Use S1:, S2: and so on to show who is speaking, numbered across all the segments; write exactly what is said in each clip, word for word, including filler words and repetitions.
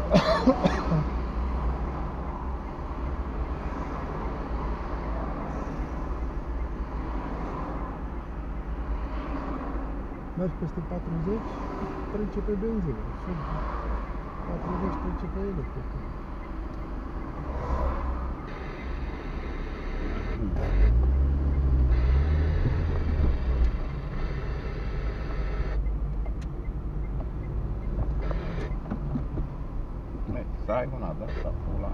S1: Mergi peste patruzeci, trece pe benzină. Sub patruzeci trece pe electrică.
S2: Să ai una de asta, pula.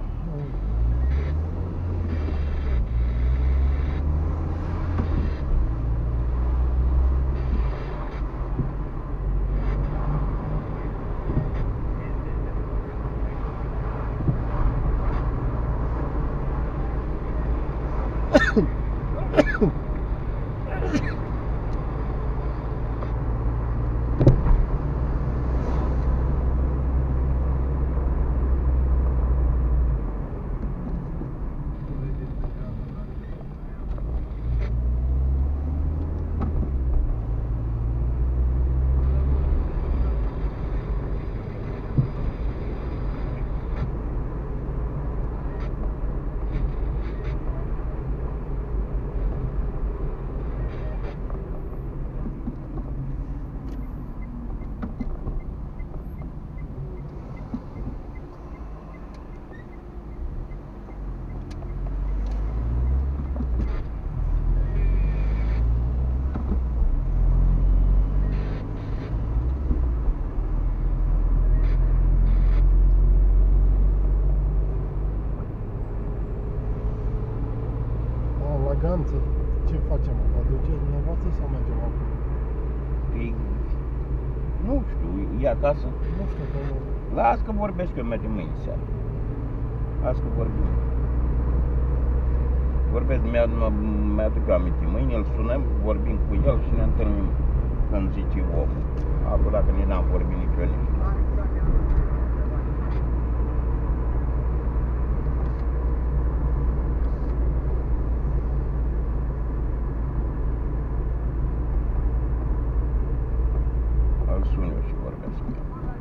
S1: Ganță, ce facem? Vă duceți dumneavoastră sau mergem acum?
S2: Ei, nu știu, e acasă?
S1: Nu știu că...
S2: Las că vorbesc, că mergem mâine seara. Las că vorbim. Vorbesc, mi-aduc aminte. Mâine îl sunăm, vorbim cu el și ne întâlnim când zice omul. Acum dacă nici n-am vorbit nici eu, nici nu. Sun eu și vorbesc cu el.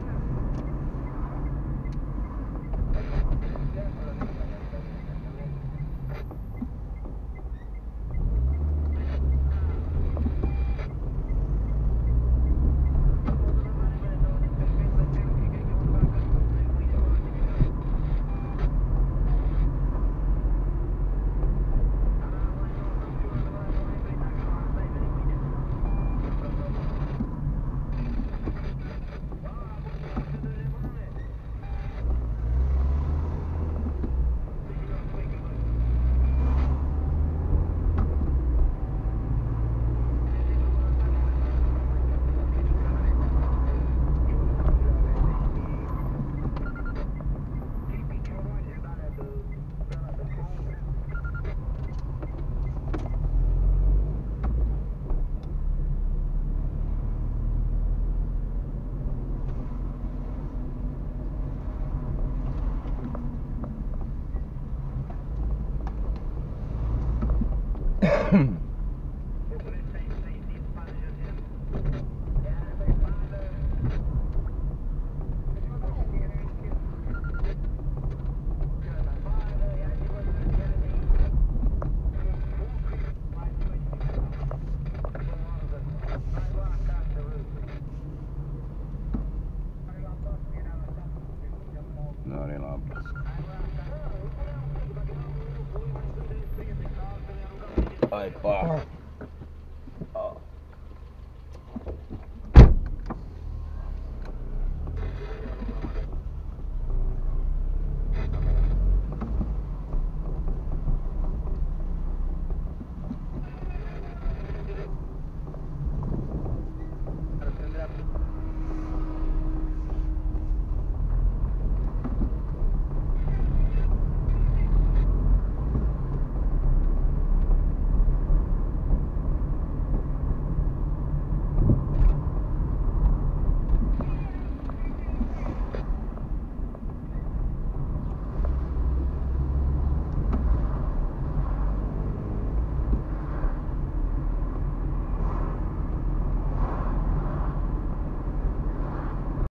S2: Nu are la apă. Hai, pa!